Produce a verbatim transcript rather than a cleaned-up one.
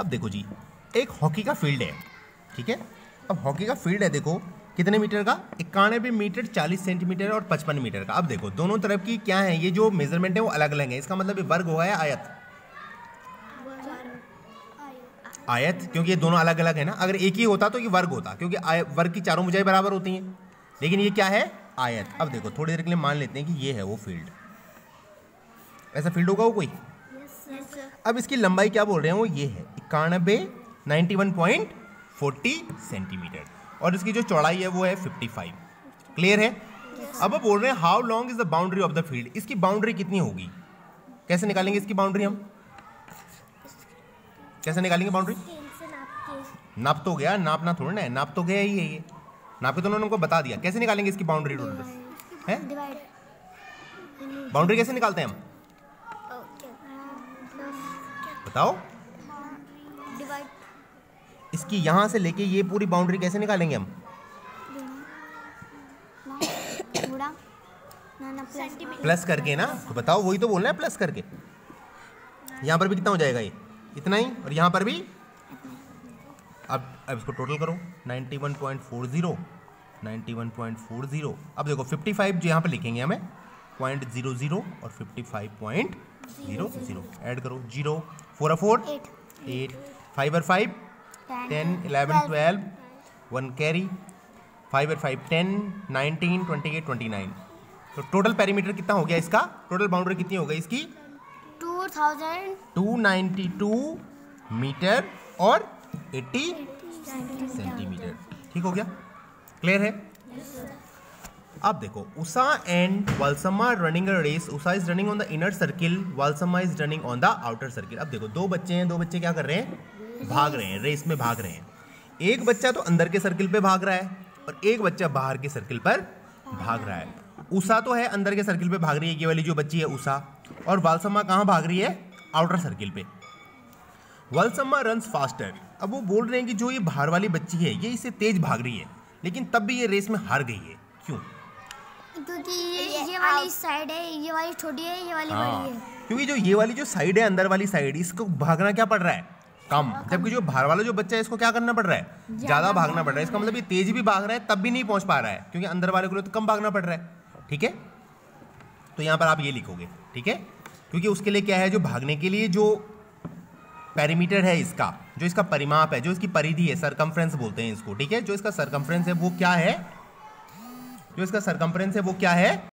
अब देखो जी, एक हॉकी का फील्ड है, ठीक है। अब हॉकी का फील्ड है, देखो कितने मीटर का, इक्यानवे मीटर चालीस सेंटीमीटर और पचपन मीटर का। अब देखो दोनों तरफ की क्या है, ये जो मेजरमेंट है वो अलग अलग है। इसका मतलब ये वर्ग होगा या आयत? आयत, क्योंकि ये दोनों अलग अलग है ना। अगर एक ही होता तो ये वर्ग होता, क्योंकि वर्ग की चारों भुजाएं बराबर होती हैं। लेकिन ये क्या है, आयत। अब देखो थोड़ी देर के लिए मान लेते हैं कि ये है वो फील्ड, ऐसा फील्ड होगा वो कोई। अब इसकी लंबाई क्या बोल रहे हैं, वो ये है इक्यानवे ninety one point forty centimetre, और इसकी जो चौड़ाई है वो है फिफ्टी फाइव। क्लियर है। अब वो बोल रहे हैं how long is the boundary of the field, इसकी बाउंड्री कितनी होगी। कैसे निकालेंगे इसकी बाउंड्री, हम कैसे निकालेंगे बाउंड्री? नाप तो गया, नापना थोड़ा ना है, नाप तो गया ही है, ये नाप के तो उन्होंने उनको बता दिया। कैसे निकालेंगे इसकी बाउंड्री टोटल है, बाउंड्री कैसे निकालते हैं हम, बताओ। इसकी यहां से लेके ये पूरी बाउंड्री कैसे निकालेंगे हम, प्लस करके ना। तो बताओ, वही तो बोलना है, प्लस करके। यहां पर भी कितना हो जाएगा, ये इतना ही, और यहां पर भी। अब अब इसको टोटल करो, ninety one point four zero, ninety one point four zero. अब देखो पचपन जो यहाँ पर लिखेंगे हमें, पॉइंट जीरो जीरो और fifty five point zero zero add करो। Zero four four eight, five और five ten, eleven twelve, one carry, five और five ten, nineteen, twenty eight, twenty nine. तो टोटल पेरीमीटर कितना हो गया इसका, टोटल बाउंड्री कितनी हो गई इसकी, two thousand two ninety two metre और एट्टी सेंटीमीटर। ठीक हो गया, क्लियर है। अब देखो, Usha and Valsamma running a race. Usha is running on the inner circle, Valsamma is running on the outer circle. अब देखो दो बच्चे हैं, दो बच्चे क्या कर रहे हैं, भाग रहे हैं, रेस में भाग रहे हैं। एक बच्चा तो अंदर के सर्किल पे भाग रहा है और एक बच्चा बाहर के सर्किल पर भाग रहा है। उषा तो है अंदर के सर्किल पे भाग रही है, ये वाली जो बच्ची है उषा, और वालसम्मा कहाँ भाग रही है, आउटर सर्किल पे। Valsamma runs faster. अब वो बोल रहे हैं कि जो ये बाहर वाली बच्ची है ये इससे तेज भाग रही है, लेकिन तब भी ये रेस में हार गई है। क्यों? क्योंकि ये वाली साइड है, ये वाली छोटी है, ये वाली बड़ी है। क्योंकि जो ये वाली जो साइड है, अंदर वाली साइड, इसको भागना क्या पड़ रहा है, कम, जबकि जो बाहर वाला जो बच्चा है इसको क्या करना पड़ रहा है, ज्यादा भागना पड़ रहा है। इसका मतलब ये तेज भी भाग रहा है तब भी नहीं पहुंच पा रहा है, क्योंकि अंदर वाले को तो कम भागना पड़ रहा है। ठीक है, तो यहाँ पर आप ये लिखोगे, ठीक है, क्योंकि उसके लिए क्या है, जो भागने के लिए जो पेरीमीटर है इसका, जो इसका परिमाप है, जो इसकी परिधि है, सरकमफ्रेंस बोलते हैं इसको। ठीक है, जो इसका सरकमफ्रेंस है वो क्या है, जो इसका सरकमफ्रेंस है वो क्या है,